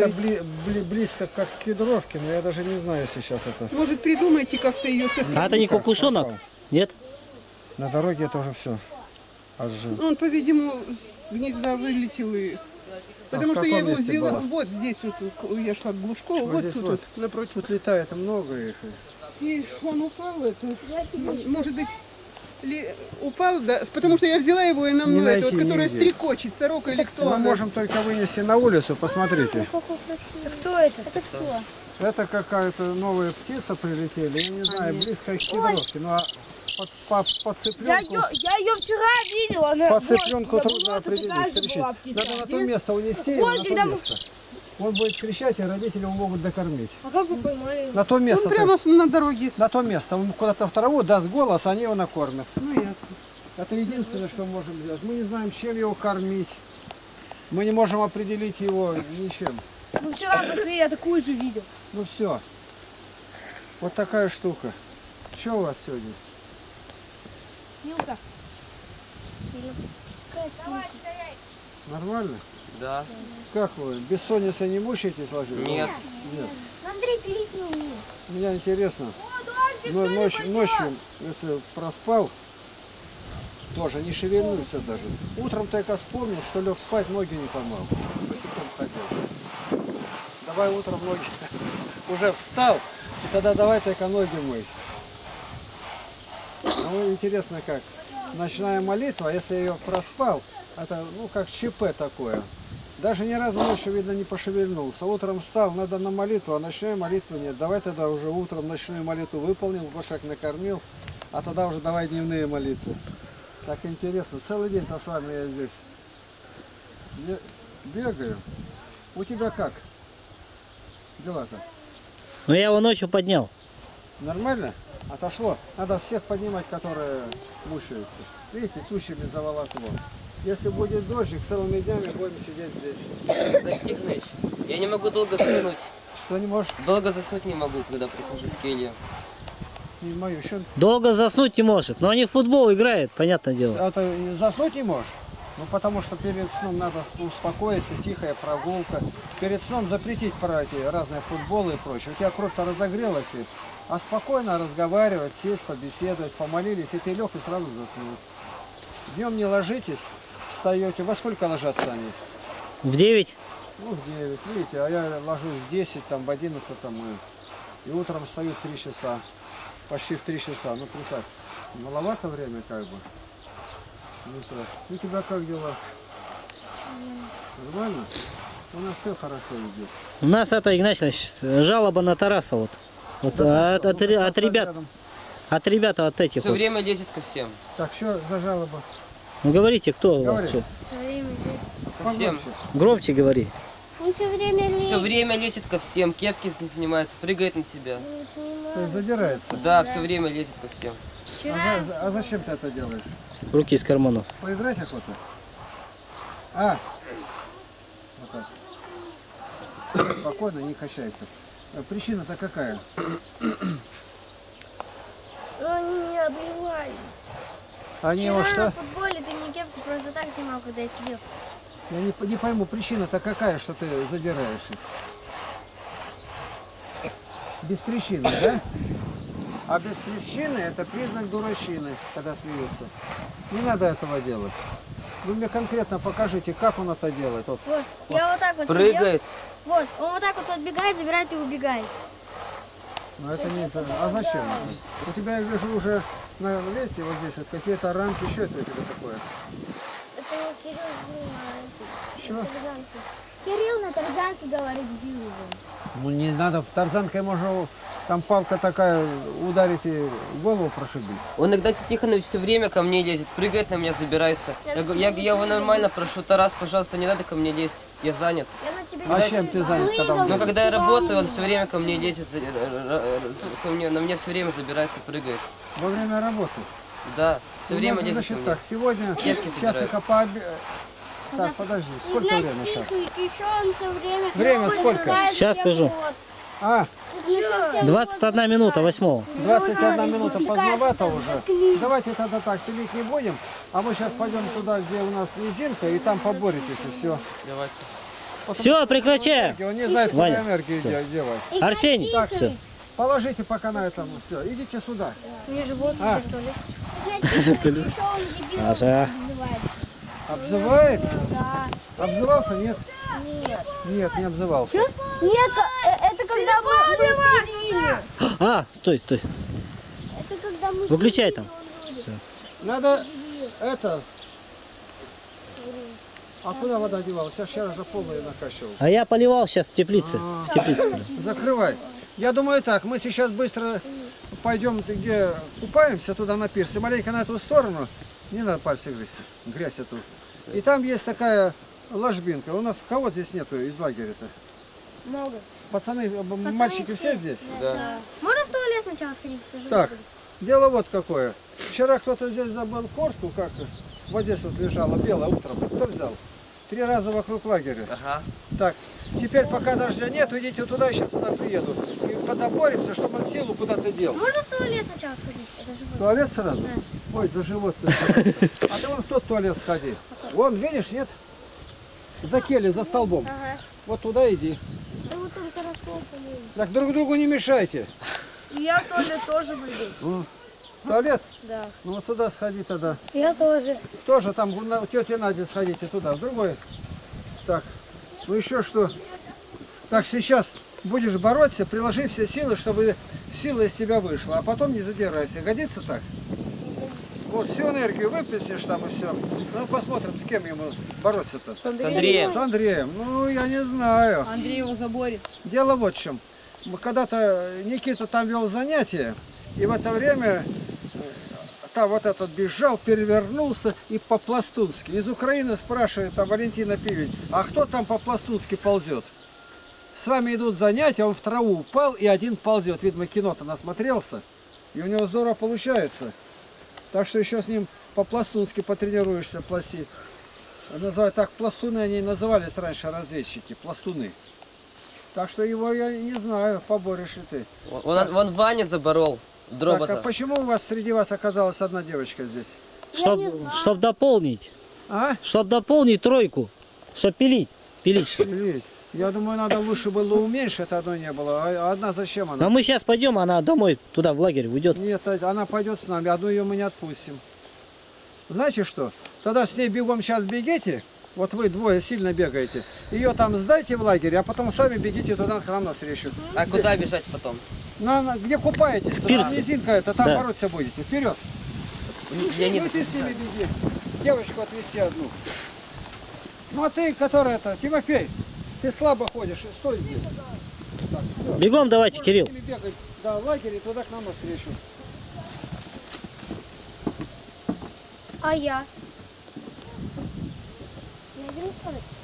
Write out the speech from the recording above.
близко как к кедровке, но я даже не знаю сейчас это. Может, придумайте как-то ее сохранить? А это не кукушонок? Нет? На дороге тоже все отжил. Он, по-видимому, с гнезда вылетел и... Потому что я его взяла, вот здесь вот, я шла к Глушкову, вот тут, напротив. Тут летает много их. И он упал, это, может быть, упал, да, потому что я взяла его и на мной, это вот, которая стрекочет, сорока или кто. Мы можем только вынести на улицу, посмотрите. Кто это? Это кто? Это какая-то новая птица прилетели, я не знаю, близко к кедровке, ну а по цыпленку... Я ее вчера видела. По цыпленку трудно определить. Надо на то место унести, его на то место. Он будет кричать, и родители его могут докормить. А как вы поймали? На то место. Он прямо на дороге. На то место. Он куда-то в траву даст голос, они его накормят. Ну ясно. Это единственное, что мы можем сделать. Мы не знаем, чем его кормить. Мы не можем определить его ничем. Ну вчера посмотри, я такую же видел. Ну все. Вот такая штука. Что у вас сегодня? Вилка. Нормально? Да. Как вы? Бессонница не мучаетесь ложить? Нет. Нет. Андрей, кликнул меня. Мне интересно. Но ночью, если проспал, тоже не шевельнулся даже. Утром только вспомнил, что лег спать, ноги не помыл. Босиком ходил. Давай утром ноги. Уже встал, и тогда давай только ноги мыть. Ну, интересно как. Ночная молитва, если ее проспал, это ну как ЧП такое. Даже ни разу ночью, видно, не пошевельнулся. Утром встал, надо на молитву, а ночной молитвы нет. Давай тогда уже утром ночную молитву выполнил, кошак накормил, а тогда уже давай дневные молитвы. Так интересно. Целый день-то с вами я здесь бегаю. У тебя как? Дела-то? Ну я его ночью поднял. Нормально? Отошло. Надо всех поднимать, которые мучаются. Видите, тучами заволокло. Если будет дождик, целыми днями будем сидеть здесь. Достигнуть. Я не могу долго заснуть. Что не можешь? Долго заснуть не могу, когда прихожу в келью. Не мою. Еще... Долго заснуть не может. Но они в футбол играют, понятное дело. А ты заснуть не можешь? Ну потому что перед сном надо успокоиться, тихая прогулка. Перед сном запретить про эти разные футболы и прочее. У тебя кровь-то разогрелась, а спокойно разговаривать, сесть, побеседовать, помолились, и ты лег и сразу заснул. Днем не ложитесь, встаете. Во сколько ложатся они? В 9? Ну, в 9, видите, а я ложусь в 10, там, в 11, там, и утром встаю в 3 часа. Почти в 3 часа. Ну, представь, маловато время как бы. Ну, у тебя как дела? Нормально? У нас все хорошо идет. У нас это, Игнатьевич, жалоба на Тараса вот. Вот да, от ребят. От ребят, от этих. Все время лезет ко всем. Так, что за жалоба? Ну говорите, кто у Говори. вас что? Все время здесь. Ко всем. Громче говори. Он все время лезет. Все время лезет ко всем, кепки снимается, прыгает на тебя. То есть задирается? Да, все время лезет ко всем. А зачем ты это делаешь? Руки из карманов. Поиграть охота? А! Вот так. Спокойно, не качайся. Причина-то какая? Они меня обливали. Они его Вчера на что? футболе ты мне кепку просто так снимал, когда я сидел. Я не пойму, причина-то какая, что ты задираешь их? Без причины, да? А без причины это признак дурачины, когда смеются. Не надо этого делать. Вы мне конкретно покажите, как он это делает. Вот. Вот, я вот так вот Прыгает. сидел. Вот, он вот так вот подбегает, забирает и убегает. Но это не... А зачем? У тебя, я вижу, уже, видите, вот здесь вот какие-то рамки, что это у тебя такое? Это Кирилл снимает. Чего? Кирилл на тарзанке говорит, бил его. Ну не надо, тарзанкой можно, там палка такая, ударить и голову прошибить. Он иногда Тихонович все время ко мне лезет, прыгает на меня, забирается. Я его нормально прошу: Тарас, пожалуйста, не надо ко мне лезть, я занят. Я на тебе А чем ты занят, когда он Но когда я работаю, он все время ко мне лезет, на меня все время забирается, прыгает. Во время работы? Да, все время Ну, лезет ко значит мне. так, сегодня, Кепки сейчас собирает. только Так, подожди, сколько время сейчас? Время Время сколько? Сейчас скажу. А, 21 минута 8. 21 минута поздновато уже. Давайте тогда так, пилить не будем, а мы сейчас пойдем туда, где у нас резинка, и там поборетесь, и все. Давайте. Все, прекращай. Он не знает, куда Ваня, энергию всё. делать. Арсений, Так, все. Положите пока на этом. Все, идите сюда. Мне живот А. в туалет. Саша. Обзывается? Да. Обзывался? Нет. Нет. Нет, не обзывался. Нет, это когда мы пили. А, стой, стой. Это когда мы Выключай там. пили. Все. Надо это... А куда вода девалась? Я вчера же полную накачивал. А я поливал сейчас в теплице. В теплице. Закрывай. Я думаю так, мы сейчас быстро пойдем, где купаемся, туда на пирс, и маленько на эту сторону, не надо пальцы грызть, грязь эту. И там есть такая ложбинка. У нас кого здесь нету из лагеря-то? Много. Пацаны, мальчики все здесь? Да. Можно в туалет сначала сходить? Это же Так, будет. дело вот какое. Вчера кто-то здесь забыл куртку, как вот здесь вот лежала, белая утром. Кто взял? 3 раза вокруг лагеря. Ага. Так, теперь пока дождя нет, идите туда, сейчас сюда приеду. И подоборимся, чтобы он силу куда-то дел. Можно в туалет сначала сходить? Это же В будет. туалет сразу? Да. Ой, за живот. А ты вон в тот туалет сходи. Вон, видишь, нет? За кели, за столбом. Ага. Вот туда иди. Да вот там хорошо помыли. Так друг другу не мешайте. Я в туалет тоже буду. Ну, в туалет? Да. Ну вот сюда сходи тогда. Я тоже. Тоже там у тети Нади сходите туда, в другой. Так, ну еще что? Так, сейчас будешь бороться, приложи все силы, чтобы сила из тебя вышла, а потом не задирайся. Годится так? Вот, всю энергию выплеснешь там и все. Ну, посмотрим, с кем ему бороться-то. С Андреем. С Андреем. Ну, я не знаю. Андрей его заборит. Дело вот в чем. Когда-то Никита там вел занятия, и в это время там вот этот бежал, перевернулся и по-пластунски. Из Украины спрашивает там Валентина Пивень, а кто там по-пластунски ползет? С вами идут занятия, он в траву упал и один ползет. Видимо, кино-то насмотрелся, и у него здорово получается. Так что еще с ним по-пластунски потренируешься, пласти. Называют так, пластуны они назывались раньше, разведчики, пластуны. Так что его я не знаю, поборешь ли ты. Вон Ваня заборол. Так, Дробота. а почему у вас среди вас оказалась одна девочка здесь? Чтоб дополнить. А? Чтоб дополнить тройку. Чтоб пилить. Пилить что. Блин, я думаю, надо лучше было уменьшить, одной не было. А одна зачем она? Но мы сейчас пойдем, она домой, туда, в лагерь уйдет. Нет, она пойдет с нами, одну ее мы не отпустим. Знаете что? Тогда с ней бегом сейчас бегите. Вот вы двое сильно бегаете. Ее там сдайте в лагере, а потом сами бегите туда к нам навстречу. А куда бежать потом? Где купаетесь? Пирс. Низинка это, там Да. бороться будете. Вперед. Я не Ну ты с ними беги. Девочку отвезти одну. Ну а ты, которая это, Тимофей, ты слабо ходишь, стой здесь. Так, всё. Бегом давайте, Можешь Кирилл. с ними бегать до лагеря и туда к нам навстречу. А я? Я иду спать.